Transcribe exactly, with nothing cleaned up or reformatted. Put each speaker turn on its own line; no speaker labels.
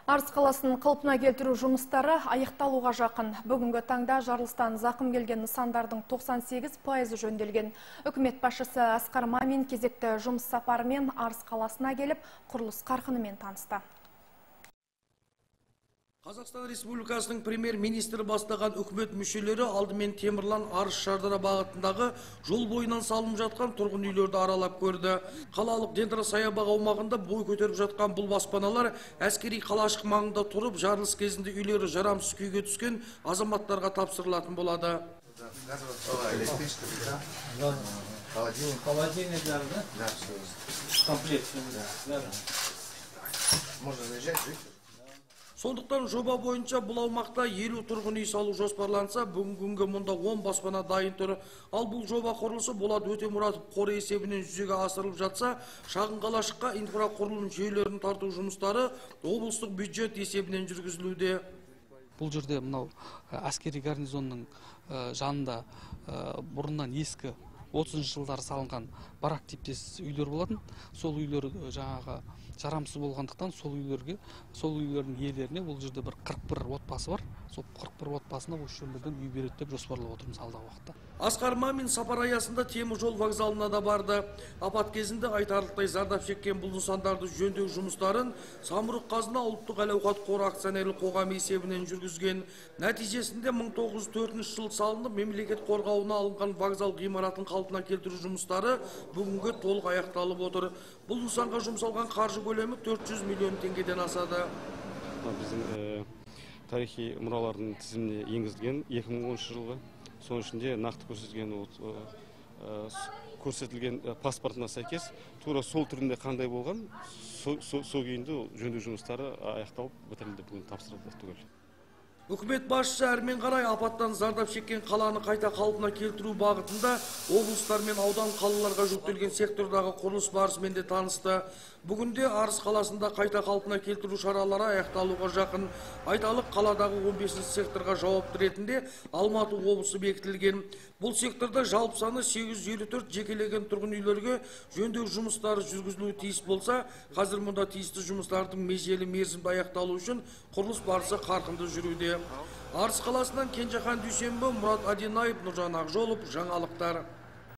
Арыс қаласының қалпына келтіру жұмыстары аяқталуға жақын. Бүгінгі таңда жарылыстан зақым келген нысандардың тоқсан сегіз пайызы жөнделген. Үкімет басшысы Асқар Мамин кезекті жұмыс сапарымен Арыс қаласына келіп, құрылыс қарқынымен танысты.
Қазақстан Республикасының премьер-министрі бастаған үкімет мүшелері алдымен Темірлан Арыс Шардара бағытындағы жол бойынан салынып жатқан тұрғын үйлерді аралап көрді. Қалалық Дендра саябақ аумағында бой көтеріп жатқан бұл баспаналар әскери қалашық маңында тұрып, жарылыс кезінде үйлері жарамсыз күйге түскен азаматтарға тапсырылатын болады. Сондықтан жоба бойынша бұл аумақта елу тұрғын үй салу жоспарланса, бүгінгі күнге мұнда он баспана дайын тұр. Ал бұл жоба құрылысы Болат Өтемұратов қоры есебінен жүзеге асырылып жатса, шағын қалашыққа инфрақұрылым жүйелерін тарту жұмыстары облыстық бюджет есебінен жүргізілуде.
Бұл жерде мынау әскери гарнизонның жанында бұрыннан ескі отызыншы жылдары салынған барак типтес үйлер болатын. Сол үйлер жаңағы жарамсыз болғандықтан сол үйлерге, сол үйлердің иелеріне бұл жерде бір қырық бір отбасы бар. Сол қырық бір отбасына осы жерлерден үй береді деп жоспарлап отырмыз алдағы уақытта.
Асқар Мамин сапар аясында темір жол вокзалына да барды. Апат кезінде айтарлықтай зардап шеккен бұл нысандарды жөндеу жұмыстарын Самұрық Қазына ұлттық әл-ауқат қоры акционерлік қоғамы есебінен жүргізген. Нәтижесінде мың тоғыз жүз төртінші жылы салынып, мемлекет қорғауына алынған вокзал ғимаратын қалпына келтіру жұмыстары бүгінгі толық аяқталып отыр. Бұл нысанға жұмсалған қаржы көлемі төрт жүз миллион теңгеден асады.
Біздің тарихи мұралардың тізіміне енгізілген екі мың оныншы жылғы. Соның ішінде нақты көрсетілген көрсетілген паспортына сәйкес тура сол түрінде қандай болған, сол күйінде жөндеу жұмыстары аяқталып бітірілді, бүгін тапсырылды түгел.
Үкімет басшысы әрмен қарай апаттан зардап шеккен қаланы қайта қалпына келтіру бағытында облыстар мен аудан қалаларға жүктелген сектордағы құрылыс барысымен де танысты. Бүгінде Арыс қаласында қайта қалпына келтіру шаралары аяқталуға жақын. Айталық, қаладағы он бесінші секторға жауапты ретінде Алматы облысы бекітілген. Бұл секторда жалпы саны сегіз жүз елу төрт жекелеген тұрғын үйлерге жөндеу жұмыстары жүргізілуі тиіс болса, қазір мұнда тиісті жұмыстардың межелі мерзімде аяқталу үшін құрылыс барысы қарқынды жүруде. Арыс қаласынан Кенжехан Дүйсенбі, Мұрат Адинаев, Нұржан Ақжолов, жаңалықтар.